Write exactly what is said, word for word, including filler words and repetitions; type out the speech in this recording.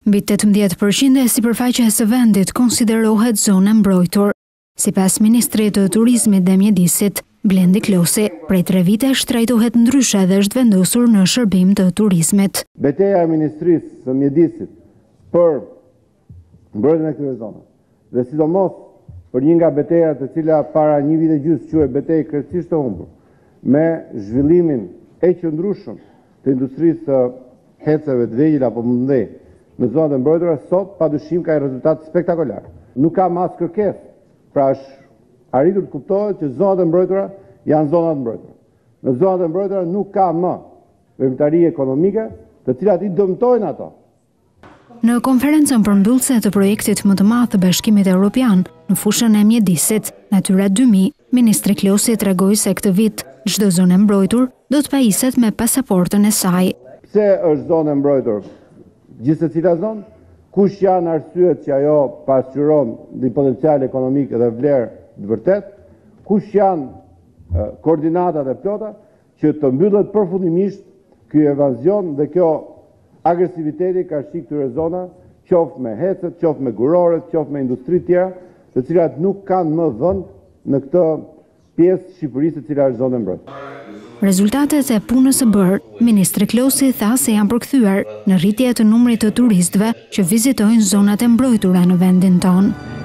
Mbi tetëmbëdhjetë përqind e sipërfaqes së vendit konsiderohet zonë mbrojtur. Sipas Ministrit të Turizmit dhe Mjedisit, Blendi Klosi, prej tre vitesh trajtohet ndryshe dhe është vendosur në shërbim të turizmit. Betejë e Ministrisë së Mjedisit për mbrojtjen e këtyre zonave, dhe sidomos për një nga betejat e cila para një vite gjysmë quhej betejë krejtësisht e humbur, me zhvillimin e qëndrueshëm të industrisë së heceve të vegjël apo më të mëdhenj në zonat e mbrojtura, sot padyshim ka një rezultat spektakolar. Nuk ka mas kërkesë, pra është arritur të kuptohet që zonat e mbrojtura janë zonat e mbrojtura. Në zonat e mbrojtura nuk ka më veprimtari ekonomike, të cilat i dëmtojnë ato. Në konferencën përmbyllëse të projektit më të madh të Bashkimit Evropian në fushën e mjedisit, Natyra dy mijë, Ministri Klosi tregoi se këtë vit çdo zonë e mbrojtur do të pajiset me pasaportën e saj. Pse është zonë e mbrojtur? Gjithse cila zonë, kush janë arsyet që ajo pasqyron një potencial ekonomik dhe vlerë të vërtet, kush janë uh, koordinatat e plota që të mbyllet përfundimisht ky evazion dhe kjo agresiviteti ka shik këtyre zona, qoftë me hecet, qoftë me guroret, qoftë me industri tjera, të cilat nuk kanë më vend në këtë pjesë të Shqipërisë e cila është zonë e mbrojtur. Rezultatet e punës së bërë, Ministri Klosi tha se janë përkthyer në rritje të numrit të turistëve që vizitojnë zonat e mbrojtura në vendin tonë.